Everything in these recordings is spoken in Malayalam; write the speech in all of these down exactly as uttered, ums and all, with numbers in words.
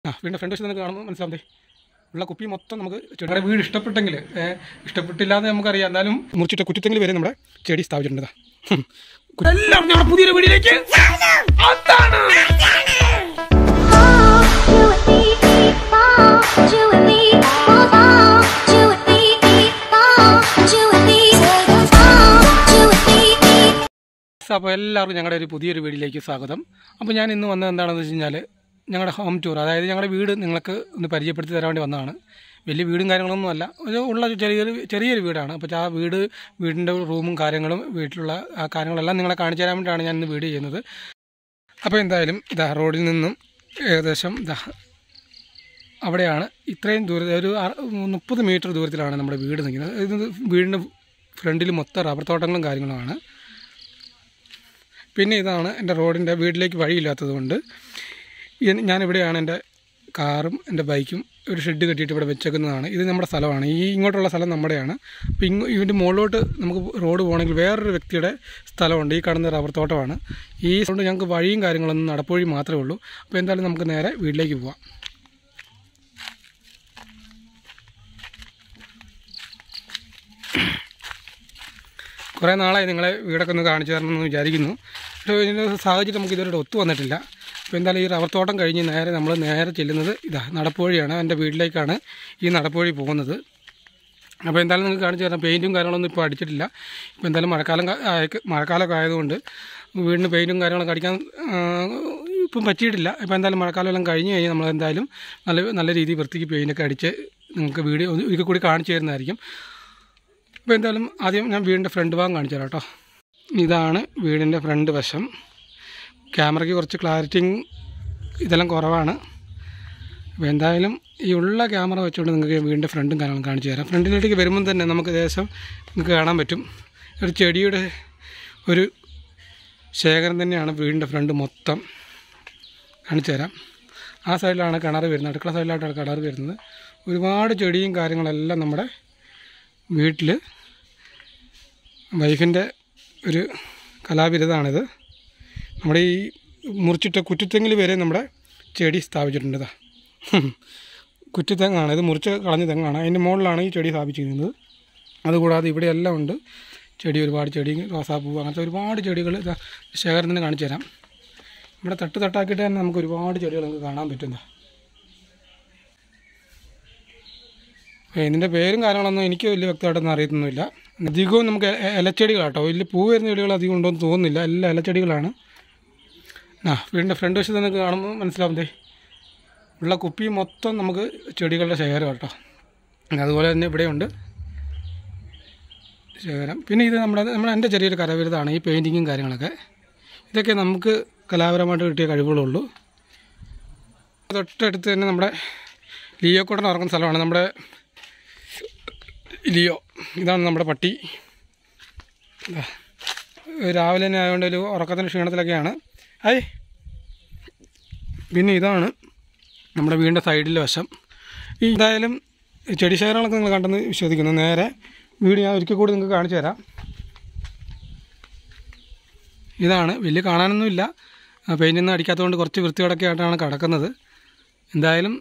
ആ വീടിൻ്റെ ഫ്രണ്ട് വശത്ത് നിങ്ങൾക്ക് കാണുമ്പോൾ മനസ്സിലാവുന്നേ ഉള്ള കുപ്പി മൊത്തം നമുക്ക് ചെടിയുടെ വീട് ഇഷ്ടപ്പെട്ടെങ്കിൽ ഇഷ്ടപ്പെട്ടില്ല എന്ന് നമുക്കറിയാം. എന്നാലും മുറിച്ചിട്ട കുറ്റിത്തെങ്കിൽ വരെ നമ്മുടെ ചെടി സ്ഥാപിച്ചിട്ടുണ്ട്. എല്ലാം നമ്മുടെ പുതിയൊരു വീടിലേക്ക് അപ്പോൾ എല്ലാവർക്കും ഞങ്ങളുടെ ഒരു പുതിയൊരു വീഡിയോയിലേക്ക് സ്വാഗതം. അപ്പോൾ ഞാൻ ഇന്ന് വന്നത് എന്താണെന്ന് വെച്ച് കഴിഞ്ഞാൽ ഞങ്ങളുടെ ഹോം ടൂർ, അതായത് ഞങ്ങളുടെ വീട് നിങ്ങൾക്ക് ഒന്ന് പരിചയപ്പെടുത്തി തരാൻ വേണ്ടി വന്നതാണ്. വലിയ വീടും കാര്യങ്ങളൊന്നും അല്ല, ഒരു ഉള്ള ചെറിയൊരു ചെറിയൊരു വീടാണ്. അപ്പോൾ ആ വീട് വീടിൻ്റെ റൂമും കാര്യങ്ങളും വീട്ടിലുള്ള ആ കാര്യങ്ങളെല്ലാം നിങ്ങളെ കാണിച്ചു തരാൻ വേണ്ടിയിട്ടാണ് ഞാൻ ഇന്ന് വീഡിയോ ചെയ്യുന്നത്. അപ്പോൾ എന്തായാലും ഇതാ റോഡിൽ നിന്നും ഏകദേശം ഇതാ അവിടെയാണ്, ഇത്രയും ദൂരത്തിൽ ഒരു മുപ്പത് മീറ്റർ ദൂരത്തിലാണ് നമ്മുടെ വീട് നിൽക്കുന്നത്. ഇത് വീടിൻ്റെ ഫ്രണ്ടിൽ മൊത്തം റബ്ബർ തോട്ടങ്ങളും കാര്യങ്ങളുമാണ്. പിന്നെ ഇതാണ് എൻ്റെ റോഡിൻ്റെ വീട്ടിലേക്ക് വഴിയില്ലാത്തത് കൊണ്ട് ഞാനിവിടെയാണ് എൻ്റെ കാറും എൻ്റെ ബൈക്കും ഒരു ഷെഡ് കെട്ടിയിട്ട് ഇവിടെ വെച്ചേക്കുന്നതാണ്. ഇത് നമ്മുടെ സ്ഥലമാണ്, ഈ ഇങ്ങോട്ടുള്ള സ്ഥലം നമ്മുടെയാണ്. അപ്പോൾ ഇങ്ങ് ഇതിൻ്റെ മുകളിലോട്ട് നമുക്ക് റോഡ് പോകണമെങ്കിൽ വേറൊരു വ്യക്തിയുടെ സ്ഥലമുണ്ട്, ഈ കാണുന്ന റബ്ബർ തോട്ടമാണ്. ഈ കൊണ്ട് ഞങ്ങൾക്ക് വഴിയും കാര്യങ്ങളൊന്നും നടപ്പുവഴി മാത്രമേ ഉള്ളൂ. അപ്പോൾ എന്തായാലും നമുക്ക് നേരെ വീട്ടിലേക്ക് പോവാം. കുറേ നാളായി നിങ്ങളെ വീടൊക്കെ ഒന്ന് കാണിച്ചു തരണമെന്ന് വിചാരിക്കുന്നു. പക്ഷേ ഇതിൻ്റെ സാഹചര്യം നമുക്ക് ഇതുവരെ ഒത്തു വന്നിട്ടില്ല. അപ്പോൾ എന്തായാലും ഈ റബ്ബർ തോട്ടം കഴിഞ്ഞ് നേരെ നമ്മൾ നേരെ ചെല്ലുന്നത് ഇതാ നടപ്പുവഴിയാണ്. എൻ്റെ വീട്ടിലേക്കാണ് ഈ നടപ്പുവഴി പോകുന്നത്. അപ്പോൾ എന്തായാലും നിങ്ങൾക്ക് കാണിച്ചു തരാം. പെയിൻറ്റും കാര്യങ്ങളൊന്നും ഇപ്പോൾ അടിച്ചിട്ടില്ല. ഇപ്പോൾ എന്തായാലും മഴക്കാലം മഴക്കാലമൊക്കെ ആയതുകൊണ്ട് വീടിന് പെയിൻറ്റും കാര്യങ്ങളൊക്കെ അടിക്കാൻ ഇപ്പം പറ്റിയിട്ടില്ല. ഇപ്പോൾ എന്തായാലും മഴക്കാലം എല്ലാം കഴിഞ്ഞ് കഴിഞ്ഞാൽ നമ്മൾ എന്തായാലും നല്ല നല്ല രീതിയിൽ വൃത്തിക്ക് പെയിൻറ്റൊക്കെ അടിച്ച് നിങ്ങൾക്ക് വീഡിയോ ഒരിക്കൽ കൂടി കാണിച്ചു തരുന്നതായിരിക്കും. അപ്പോൾ എന്തായാലും ആദ്യം ഞാൻ വീടിൻ്റെ ഫ്രണ്ട് ഭാഗം കാണിച്ചു തരാം കേട്ടോ. ഇതാണ് വീടിൻ്റെ ഫ്രണ്ട് വശം. ക്യാമറയ്ക്ക് കുറച്ച് ക്ലാരിറ്റിയും ഇതെല്ലാം കുറവാണ്. അപ്പോൾ എന്തായാലും ഈ ഉള്ള ക്യാമറ വെച്ചുകൊണ്ട് നിങ്ങൾക്ക് വീടിൻ്റെ ഫ്രണ്ടും കാര്യങ്ങളും കാണിച്ചു തരാം. ഫ്രണ്ടിലേക്ക് വരുമ്പം തന്നെ നമുക്ക് ഏകദേശം നിങ്ങൾക്ക് കാണാൻ പറ്റും ഒരു ചെടിയുടെ ഒരു ശേഖരം തന്നെയാണ് വീടിൻ്റെ ഫ്രണ്ട് മൊത്തം. കാണിച്ചു തരാം. ആ സൈഡിലാണ് കിണർ വരുന്നത്, അടുക്കള സൈഡിലായിട്ടാണ് കിണർ വരുന്നത്. ഒരുപാട് ചെടിയും കാര്യങ്ങളെല്ലാം നമ്മുടെ വീട്ടിൽ വൈഫിൻ്റെ ഒരു കലാവിരുതാണിത്. നമ്മുടെ ഈ മുറിച്ചിട്ട കുറ്റിത്തെങ്ങിൽ വരെ നമ്മുടെ ചെടി സ്ഥാപിച്ചിട്ടുണ്ട്. ഇതാ കുറ്റിത്തെങ്ങാണ് ഇത്, മുറിച്ച് കളഞ്ഞ തെങ്ങാണ്. അതിൻ്റെ മുകളിലാണ് ഈ ചെടി സ്ഥാപിച്ചിരിക്കുന്നത്. അതുകൂടാതെ ഇവിടെയെല്ലാം ഉണ്ട് ചെടി, ഒരുപാട് ചെടി, റോസാപ്പൂ, അങ്ങനത്തെ ഒരുപാട് ചെടികൾ ഇതാ ശേഖരത്തിന് കാണിച്ചു തരാം. ഇവിടെ തട്ട് തട്ടാക്കിയിട്ട് തന്നെ നമുക്ക് ഒരുപാട് ചെടികൾ നമുക്ക് കാണാൻ പറ്റുന്ന. ഇതിൻ്റെ പേരും കാര്യങ്ങളൊന്നും എനിക്ക് വലിയ വ്യക്തമായിട്ടൊന്നും അറിയത്തൊന്നുമില്ല. അധികവും നമുക്ക് ഇലച്ചെടികളാട്ടോ, വലിയ പൂ വരുന്ന ചെടികൾ അധികം ഉണ്ടോയെന്ന് തോന്നുന്നില്ല, എല്ലാം ഇലച്ചെടികളാണ്. ആ വീടിൻ്റെ ഫ്രണ്ട് വശത്ത് നിങ്ങൾക്ക് കാണുമ്പോൾ മനസ്സിലാവുന്നതേ ഉള്ള കുപ്പി മൊത്തം നമുക്ക് ചെടികളുടെ ശേഖരം കേട്ടോ. അതുപോലെ തന്നെ ഇവിടെയുണ്ട് ശേഖരം. പിന്നെ ഇത് നമ്മുടെ നമ്മുടെ എൻ്റെ ചെറിയൊരു കരവിരുതാണ് ഈ പെയിൻറ്റിങ്ങും കാര്യങ്ങളൊക്കെ. ഇതൊക്കെ നമുക്ക് കലാപരമായിട്ട് കിട്ടിയ കഴിവുകളുള്ളൂ. തൊട്ടടുത്ത് തന്നെ നമ്മുടെ ലിയോക്കോട്ടൻ ഉറങ്ങുന്ന സ്ഥലമാണ്, നമ്മുടെ ലിയോ. ഇതാണ് നമ്മുടെ പട്ടി. രാവിലെ തന്നെ ആയതുകൊണ്ട് ഒരു ഉറക്കത്തിൻ്റെ ക്ഷീണത്തിലൊക്കെയാണ്. ഐ പിന്നെ ഇതാണ് നമ്മുടെ വീടിൻ്റെ സൈഡിലെ വശം. ഈ എന്തായാലും ചെടി ശേഖരങ്ങളൊക്കെ നിങ്ങൾ കണ്ടെന്ന് വിശ്വസിക്കുന്നു. നേരെ വീട് ഞാൻ ഒരിക്കൽ കൂടി നിങ്ങൾക്ക് കാണിച്ചു തരാം. ഇതാണ്, വലിയ കാണാനൊന്നുമില്ല, പെയിൻ്റൊന്നും അടിക്കാത്തതുകൊണ്ട് കുറച്ച് വൃത്തിയോടൊക്കെ ആയിട്ടാണ് കിടക്കുന്നത്. എന്തായാലും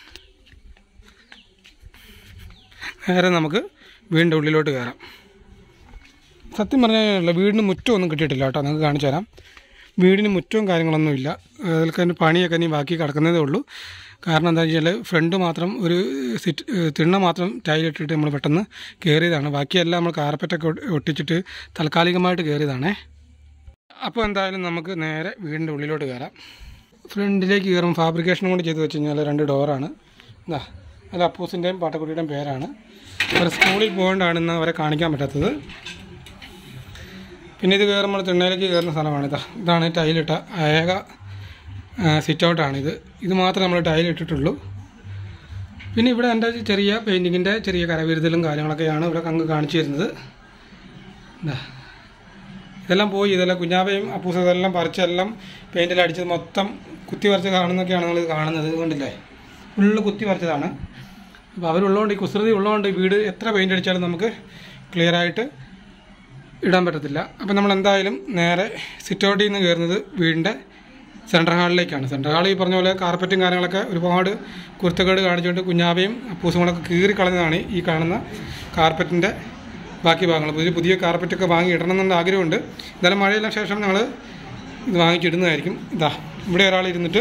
നേരെ നമുക്ക് വീടിൻ്റെ ഉള്ളിലോട്ട് കയറാം. സത്യം പറഞ്ഞാൽ വീടിന് മുറ്റമൊന്നും കിട്ടിയിട്ടില്ല കേട്ടോ, നിങ്ങൾക്ക് കാണിച്ചു തരാം. വീടിന് മുറ്റവും കാര്യങ്ങളൊന്നുമില്ല. അതിൽക്ക് അതിൻ്റെ പണിയൊക്കെ ഇനി ബാക്കി കിടക്കുന്നതേ ഉള്ളൂ. കാരണം എന്താണെന്ന് വെച്ചാൽ ഫ്രണ്ട് മാത്രം ഒരു സിറ്റ് തിണ്ണ മാത്രം ടൈലിട്ടിട്ട് നമ്മൾ പെട്ടെന്ന് കയറിയതാണ്. ബാക്കിയെല്ലാം നമ്മൾ കാർപ്പറ്റൊക്കെ ഒട്ടിച്ചിട്ട് താൽക്കാലികമായിട്ട് കയറിയതാണേ. അപ്പോൾ എന്തായാലും നമുക്ക് നേരെ വീടിൻ്റെ ഉള്ളിലോട്ട് കയറാം. ഫ്രണ്ടിലേക്ക് കയറും ഫാബ്രിക്കേഷൻ കൊണ്ട് ചെയ്ത് വെച്ച് കഴിഞ്ഞാൽ രണ്ട് ഡോറാണ്. എന്താ അല്ല അപ്പൂസിൻ്റെയും പാട്ടക്കുട്ടിയുടെയും പേരാണ്. അവർ സ്കൂളിൽ പോകേണ്ടാണ് ഇന്ന് അവരെ കാണിക്കാൻ പറ്റാത്തത്. പിന്നെ ഇത് കയറുമ്പോൾ തിണ്ണയിലേക്ക് കയറുന്ന സ്ഥലമാണിതാ. ഇതാണ് ടൈലിട്ട ഏക സിറ്റ് ഔട്ടാണിത്. ഇത് മാത്രമേ നമ്മൾ ടൈലിട്ടിട്ടുള്ളൂ. പിന്നെ ഇവിടെ എൻ്റെ ചെറിയ പെയിൻറ്റിങ്ങിൻ്റെ ചെറിയ കരവിരുതലും കാര്യങ്ങളൊക്കെയാണ് ഇവിടെ അങ്ങ് കാണിച്ചു തരുന്നത്. എന്താ ഇതെല്ലാം പോയി, ഇതെല്ലാം കുഞ്ഞാവയും അപ്പൂസും ഇതെല്ലാം പറിച്ചെല്ലാം പെയിൻറ്റിൽ അടിച്ചത് മൊത്തം കുത്തി വരച്ച് കാണുന്നൊക്കെയാണ് നമ്മളിത് കാണുന്നത്. കണ്ടില്ലേ, ഫുള്ള് കുത്തി വരച്ചതാണ്. അപ്പോൾ അവരുള്ളതുകൊണ്ട്, ഈ കുസൃതി ഉള്ളതുകൊണ്ട് വീട് എത്ര പെയിൻ്റ് അടിച്ചാലും നമുക്ക് ക്ലിയറായിട്ട് ഇടാൻ പറ്റത്തില്ല. അപ്പോൾ നമ്മൾ എന്തായാലും നേരെ സിറ്റ് ഔട്ടിൽ നിന്ന് കയറുന്നത് വീടിൻ്റെ സെൻട്രൽ ഹാളിലേക്കാണ്. സെൻട്രൽ ഹാൾ ഈ പറഞ്ഞ പോലെ കാർപ്പറ്റും കാര്യങ്ങളൊക്കെ ഒരുപാട് കുരുത്തക്കേട് കാണിച്ചുകൊണ്ട് കുഞ്ഞാവയും അപ്പൂസുകളൊക്കെ കീറിക്കളഞ്ഞതാണ് ഈ കാണുന്ന കാർപ്പറ്റിൻ്റെ ബാക്കി ഭാഗങ്ങൾ. പുതിയ പുതിയ കാർപ്പറ്റൊക്കെ വാങ്ങി ഇടണം എന്നുള്ള ആഗ്രഹമുണ്ട്. എന്തായാലും മഴയെല്ലാം ശേഷം ഞങ്ങൾ ഇത് വാങ്ങിച്ചിടുന്നതായിരിക്കും. ഇതാ ഇവിടെ ഒരാൾ ഇരുന്നിട്ട്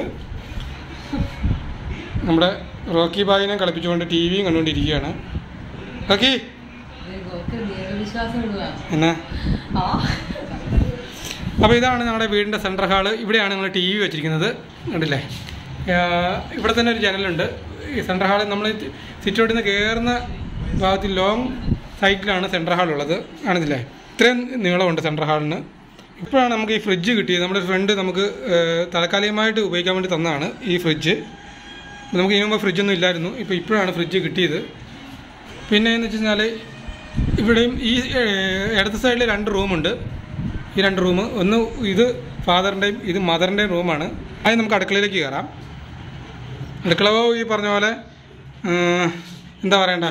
നമ്മുടെ റോക്കി ബായിനെ കളിപ്പിച്ചുകൊണ്ട് ടി വിയും കണ്ടുകൊണ്ടിരിക്കുകയാണ്. റോക്കി എന്നാ അപ്പോൾ ഇതാണ് ഞങ്ങളുടെ വീടിൻ്റെ സെൻട്രൽ ഹാള്. ഇവിടെയാണ് ഞങ്ങൾ ടി വി വെച്ചിരിക്കുന്നത്. കണ്ടില്ലേ, ഇവിടെ തന്നെ ഒരു ജനലുണ്ട്. ഈ സെൻട്രൽ ഹാള് നമ്മൾ സിറ്റൗട്ടിൽ നിന്ന് കയറുന്ന ഭാഗത്തിൽ ലോങ് സൈറ്റിലാണ് സെൻട്രൽ ഹാളുള്ളത്. കാണുന്നില്ലേ, ഇത്രയും നീളമുണ്ട് സെൻട്രൽ ഹാളിന്. ഇപ്പോഴാണ് നമുക്ക് ഈ ഫ്രിഡ്ജ് കിട്ടിയത്. നമ്മുടെ ഫ്രണ്ട് നമുക്ക് താൽക്കാലികമായിട്ട് ഉപയോഗിക്കാൻ വേണ്ടി തന്നതാണ് ഈ ഫ്രിഡ്ജ്. നമുക്ക് ഇതിനു മുമ്പ് ഫ്രിഡ്ജൊന്നും ഇല്ലായിരുന്നു. ഇപ്പോൾ ഇപ്പോഴാണ് ഫ്രിഡ്ജ് കിട്ടിയത്. പിന്നെ എന്ന് വെച്ച് കഴിഞ്ഞാൽ ഇവിടെയും ഈ ഇടത്ത് സൈഡിൽ രണ്ട് റൂമുണ്ട്. ഈ രണ്ട് റൂം, ഒന്ന് ഇത് ഫാദറിൻ്റെയും ഇത് മദറിൻ്റെയും റൂമാണ്. അതിന് നമുക്ക് അടുക്കളയിലേക്ക് കയറാം. അടുക്കള ഈ പറഞ്ഞ പോലെ എന്താ പറയണ്ടേ,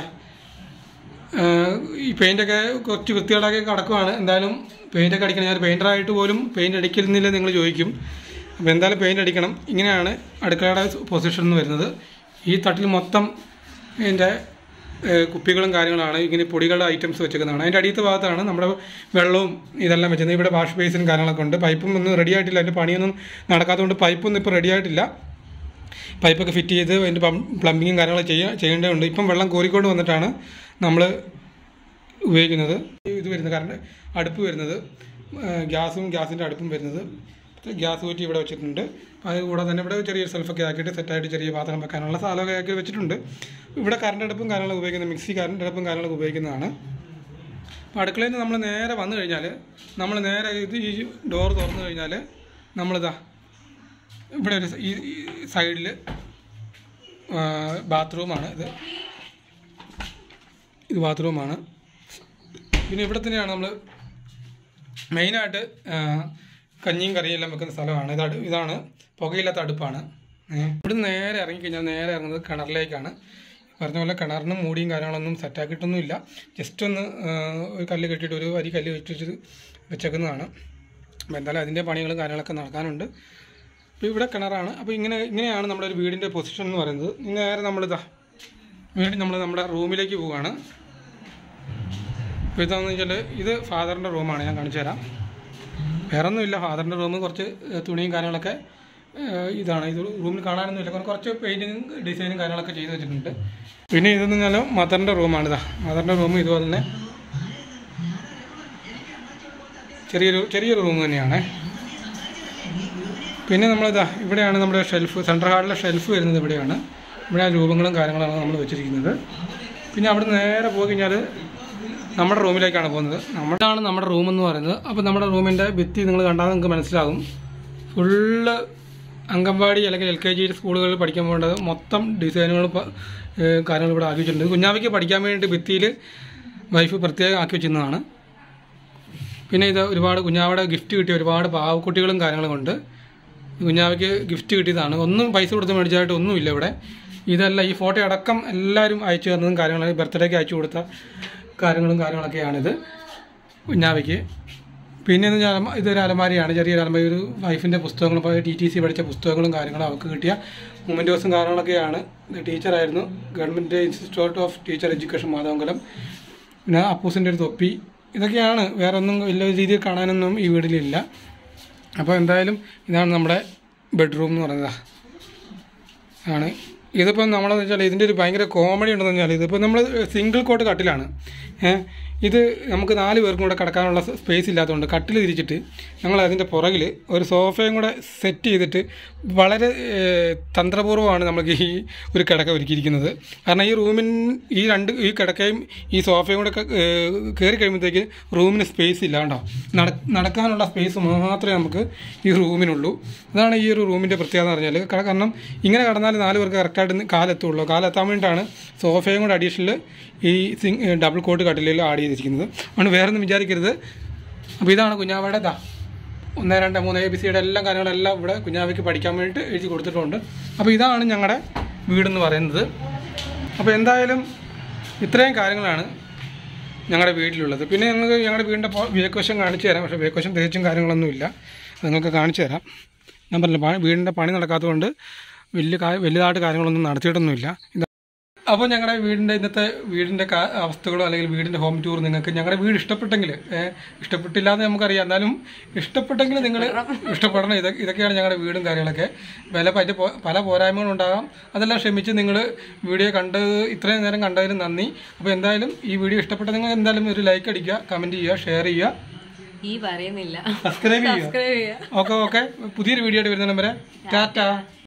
ഈ പെയിൻ്റൊക്കെ കുറച്ച് വൃത്തികേടാക്കി കിടക്കുവാണ്. എന്തായാലും പെയിൻ്റൊക്കെ അടിക്കണം. ഞാൻ പെയിൻ്ററായിട്ട് പോലും പെയിൻ്റ് അടിക്കുന്നില്ല നിങ്ങൾ ചോദിക്കും. അപ്പോൾ എന്തായാലും പെയിൻ്റ് അടിക്കണം. ഇങ്ങനെയാണ് അടുക്കളയുടെ പൊസിഷൻ എന്ന് വരുന്നത്. ഈ തട്ടിൽ മൊത്തം ഇതിൻ്റെ കുപ്പികളും കാര്യങ്ങളാണ്, ഇങ്ങനെ പൊടികളുടെ ഐറ്റംസ് വെച്ചേക്കുന്നതാണ്. അതിൻ്റെ അടിയത്തെ ഭാഗത്താണ് നമ്മുടെ വെള്ളവും ഇതെല്ലാം വെച്ചത്. ഇവിടെ വാഷ് ബേസിനും കാര്യങ്ങളൊക്കെ ഉണ്ട്. പൈപ്പും ഒന്നും റെഡി ആയിട്ടില്ല. അതിൻ്റെ പണിയൊന്നും നടക്കാത്തതുകൊണ്ട് പൈപ്പൊന്നും ഇപ്പോൾ റെഡി ആയിട്ടില്ല. പൈപ്പൊക്കെ ഫിറ്റ് ചെയ്ത് അതിൻ്റെ പ്ലംബിങ്ങും കാര്യങ്ങളൊക്കെ ചെയ്യാൻ ചെയ്യേണ്ടതുണ്ട്. ഇപ്പം വെള്ളം കോരിക്കൊണ്ട് വന്നിട്ടാണ് നമ്മൾ ഉപയോഗിക്കുന്നത്. ഇത് വരുന്നത് കാരണം അടുപ്പ് വരുന്നത് ഗ്യാസും ഗ്യാസിൻ്റെ അടുപ്പും വരുന്നത് ഗ്യാസ് കുറ്റി ഇവിടെ വെച്ചിട്ടുണ്ട്. അത് കൂടാതെ തന്നെ ഇവിടെ ചെറിയൊരു സെൽഫൊക്കെ ആക്കിയിട്ട് സെറ്റായിട്ട് ചെറിയ പാത്രം വെക്കാനുള്ള സ്ഥലമൊക്കെ ആക്കി വെച്ചിട്ടുണ്ട്. ഇവിടെ കറണ്ട് അടുപ്പും കാര്യങ്ങളൊക്കെ ഉപയോഗിക്കുന്നത്, മിക്സി കറണ്ട് അടുപ്പും കാര്യങ്ങളൊക്കെ ഉപയോഗിക്കുന്നതാണ്. അപ്പോൾ അടുക്കളയിൽ നിന്ന് നമ്മൾ നേരെ വന്നു കഴിഞ്ഞാൽ നമ്മൾ നേരെ ഇത് ഈ ഡോർ തുറന്നു കഴിഞ്ഞാൽ നമ്മളിതാ ഇവിടെ ഒരു ഈ സൈഡിൽ ബാത്റൂമാണ്. ഇത് ഇത് ബാത്റൂമാണ്. പിന്നെ ഇവിടെ തന്നെയാണ് നമ്മൾ മെയിനായിട്ട് കഞ്ഞിയും കറിയും എല്ലാം വെക്കുന്ന സ്ഥലമാണ്. ഇത് അടു ഇതാണ് പുകയില്ലാത്ത അടുപ്പാണ്. ഇവിടെ നിന്ന് നേരെ ഇറങ്ങിക്കഴിഞ്ഞാൽ നേരെ ഇറങ്ങുന്നത് കിണറിലേക്കാണ്. പറഞ്ഞ പോലെ കിണറിനും മൂടിയും കാര്യങ്ങളൊന്നും സെറ്റാക്കിയിട്ടൊന്നും ഇല്ല. ജസ്റ്റ് ഒന്ന് ഒരു കല്ല് കെട്ടിയിട്ട് ഒരു അരി കല്ല് വെച്ചിട്ട് വെച്ചേക്കുന്നതാണ്. അപ്പോൾ എന്തായാലും അതിൻ്റെ പണികളും കാര്യങ്ങളൊക്കെ നടക്കാനുണ്ട്. അപ്പോൾ ഇവിടെ കിണറാണ്. അപ്പോൾ ഇങ്ങനെ ഇങ്ങനെയാണ് നമ്മുടെ ഒരു വീടിൻ്റെ പൊസിഷൻ എന്ന് പറയുന്നത്. നേരെ നമ്മളിതാ വീട് നമ്മൾ നമ്മുടെ റൂമിലേക്ക് പോവുകയാണ്. അപ്പോൾ ഇതാണെന്ന് വെച്ചാൽ ഇത് ഫാദറിൻ്റെ റൂമാണ്. ഞാൻ കാണിച്ചു തരാം. വേറെ ഒന്നുമില്ല, ഫാദറിൻ്റെ റൂം കുറച്ച് തുണിയും കാര്യങ്ങളൊക്കെ ഇതാണ്. ഇത് റൂമിൽ കാണാനൊന്നുമില്ല, കുറച്ച് പെയിൻറ്റിങ്ങും ഡിസൈനും കാര്യങ്ങളൊക്കെ ചെയ്ത് വെച്ചിട്ടുണ്ട്. പിന്നെ ഇതെന്ന് പറഞ്ഞാൽ മദറിൻ്റെ റൂമാണ്. ഇതാ മദറിൻ്റെ റൂം ഇതുപോലെ തന്നെ ചെറിയൊരു ചെറിയൊരു റൂം തന്നെയാണ്. പിന്നെ നമ്മളിതാ ഇവിടെയാണ് നമ്മുടെ ഷെൽഫ്, സെൻട്രൽ ഹാളിലെ ഷെൽഫ് വരുന്നത് ഇവിടെയാണ്. ഇവിടെ രൂപങ്ങളും കാര്യങ്ങളാണ് നമ്മൾ വെച്ചിരിക്കുന്നത്. പിന്നെ അവിടെ നേരെ പോയി കഴിഞ്ഞാൽ നമ്മുടെ റൂമിലേക്കാണ് പോകുന്നത്. നമ്മുടെയാണ് നമ്മുടെ റൂമെന്ന് പറയുന്നത്. അപ്പോൾ നമ്മുടെ റൂമിൻ്റെ ഭിത്തി നിങ്ങൾ കണ്ടാൽ നിങ്ങൾക്ക് മനസ്സിലാകും. ഫുള്ള് അംഗൻവാടി അല്ലെങ്കിൽ എൽ കെ ജി സ്കൂളുകളിൽ പഠിക്കാൻ പോകേണ്ടത് മൊത്തം ഡിസൈനുകൾ കാര്യങ്ങൾ ഇവിടെ ആക്കി വെച്ചിട്ടുണ്ട്. കുഞ്ഞാവയ്ക്ക് പഠിക്കാൻ വേണ്ടി ഭിത്തിയിൽ വൈഫ് പ്രത്യേകം ആക്കി വെച്ചിരുന്നതാണ്. പിന്നെ ഇത് ഒരുപാട് കുഞ്ഞാവയുടെ ഗിഫ്റ്റ് കിട്ടിയ ഒരുപാട് പാവക്കുട്ടികളും കാര്യങ്ങളും കൊണ്ട് കുഞ്ഞാവയ്ക്ക് ഗിഫ്റ്റ് കിട്ടിയതാണ്. ഒന്നും പൈസ കൊടുത്ത് മേടിച്ചായിട്ട് ഒന്നുമില്ല ഇവിടെ. ഇതല്ല, ഈ ഫോട്ടോ അടക്കം എല്ലാവരും അയച്ചു തന്നതും കാര്യങ്ങളും ബർത്ത്ഡേക്ക് അയച്ചു കൊടുത്ത കാര്യങ്ങളും കാര്യങ്ങളൊക്കെയാണിത് കുഞ്ഞാവയ്ക്ക്. പിന്നെ ഇതൊരു അലമാരിയാണ്, ചെറിയൊരു അലമാരി. ഒരു വൈഫിൻ്റെ പുസ്തകങ്ങളും ടി ടി സി പഠിച്ച പുസ്തകങ്ങളും കാര്യങ്ങളും അവർക്ക് കിട്ടിയ മൊമെൻറ്റോസും കാര്യങ്ങളൊക്കെയാണ്. ഇത് ടീച്ചറായിരുന്നു, government institute of teacher education Madhavankalam. പിന്നെ അപ്പൂസിൻ്റെ ഒരു തൊപ്പി, ഇതൊക്കെയാണ്. വേറെ ഒന്നും വലിയ രീതിയിൽ കാണാനൊന്നും ഈ വീട്ടിലില്ല. അപ്പോൾ എന്തായാലും ഇതാണ് നമ്മുടെ ബെഡ്റൂം എന്ന് പറയുന്നത് ആണ്. ഇതിപ്പം നമ്മളെന്ന് വെച്ചാൽ ഇതിൻ്റെ ഒരു ഭയങ്കര കോമഡി ഉണ്ടെന്ന് വെച്ചാൽ ഇതിപ്പോൾ നമ്മൾ സിംഗിൾ കോട്ട് കട്ടിലാണ്. ഇത് നമുക്ക് നാല് പേർക്കും കൂടെ കിടക്കാനുള്ള സ്പേസ് ഇല്ലാത്തതുകൊണ്ട് കട്ടിൽ തിരിച്ചിട്ട് ഞങ്ങൾ അതിൻ്റെ പുറകിൽ ഒരു സോഫയും കൂടെ സെറ്റ് ചെയ്തിട്ട് വളരെ തന്ത്രപൂർവ്വമാണ് നമുക്ക് ഈ ഒരു കിടക്ക ഒരുക്കിയിരിക്കുന്നത്. കാരണം ഈ റൂമിൻ ഈ രണ്ട് ഈ കിടക്കയും ഈ സോഫയും കൂടെ കയറി കഴിയുമ്പോഴത്തേക്ക് റൂമിന് സ്പേസ് ഇല്ല. കേട്ടോ, നട നടക്കാനുള്ള സ്പേസ് മാത്രമേ നമുക്ക് ഈ റൂമിനുള്ളൂ. അതാണ് ഈ ഒരു റൂമിൻ്റെ പ്രത്യേകത എന്ന് പറഞ്ഞാൽ. കാരണം ഇങ്ങനെ കിടന്നാൽ നാല് പേർക്ക് കറക്റ്റായിട്ട് കാലെത്തുള്ളൂ. കാലെത്താൻ വേണ്ടിയിട്ടാണ് സോഫയും കൂടെ അഡീഷണൽ ഈ സിംഗ് ഡബിൾ കോട്ട് കട്ടിലിൽ ആഡ് ചെയ്തിരിക്കുന്നത്. അതുകൊണ്ട് വേറെ ഒന്നും വിചാരിക്കരുത്. അപ്പോൾ ഇതാണ് കുഞ്ഞാവയുടെ ദാ ഒന്ന് രണ്ട് മൂന്ന് എ ബി സിയുടെ എല്ലാ കാര്യങ്ങളെല്ലാം ഇവിടെ കുഞ്ഞാവയ്ക്ക് പഠിക്കാൻ വേണ്ടിയിട്ട് എഴുതി കൊടുത്തിട്ടുണ്ട്. അപ്പോൾ ഇതാണ് ഞങ്ങളുടെ വീടെന്ന് പറയുന്നത്. അപ്പോൾ എന്തായാലും ഇത്രയും കാര്യങ്ങളാണ് ഞങ്ങളുടെ വീട്ടിലുള്ളത്. പിന്നെ ഞങ്ങൾക്ക് ഞങ്ങളുടെ വീടിൻ്റെ വേക്കുവശം കാണിച്ചു തരാം. പക്ഷേ വേക്കുവശം തികച്ചും കാര്യങ്ങളൊന്നുമില്ല, നിങ്ങൾക്ക് കാണിച്ചു തരാം. ഞാൻ പറഞ്ഞില്ല വീടിൻ്റെ പണി നടക്കാത്തതുകൊണ്ട് വലിയ വലുതായിട്ട് കാര്യങ്ങളൊന്നും നടത്തിയിട്ടൊന്നുമില്ല. അപ്പോൾ ഞങ്ങളുടെ വീടിൻ്റെ ഇന്നത്തെ വീടിൻ്റെ അവസ്ഥകളോ അല്ലെങ്കിൽ വീടിൻ്റെ ഹോം ടൂർ നിങ്ങൾക്ക് ഞങ്ങളുടെ വീട് ഇഷ്ടപ്പെട്ടെങ്കിൽ ഇഷ്ടപ്പെട്ടില്ല എന്ന് നമുക്കറിയാം, എന്നാലും ഇഷ്ടപ്പെട്ടെങ്കിൽ നിങ്ങൾ ഇഷ്ടപ്പെടണം. ഇതൊക്കെ ഇതൊക്കെയാണ് ഞങ്ങളുടെ വീടും കാര്യങ്ങളൊക്കെ. വില പറ്റി പല പോരായ്മകളുണ്ടാകാം, അതെല്ലാം ക്ഷമിച്ച് നിങ്ങൾ വീഡിയോ കണ്ടത് ഇത്രയും നേരം കണ്ടതിന് നന്ദി. അപ്പോൾ എന്തായാലും ഈ വീഡിയോ ഇഷ്ടപ്പെട്ട നിങ്ങൾ എന്തായാലും ഒരു ലൈക്ക് അടിക്കുക, കമൻറ്റ് ചെയ്യുക, ഷെയർ ചെയ്യുക, ഈ പറയുന്നില്ല സബ്സ്ക്രൈബ് ചെയ്യുക. ഓക്കെ ഓക്കെ പുതിയൊരു വീഡിയോ ആയിട്ട് വരുന്ന നമ്പര് ടാറ്റ.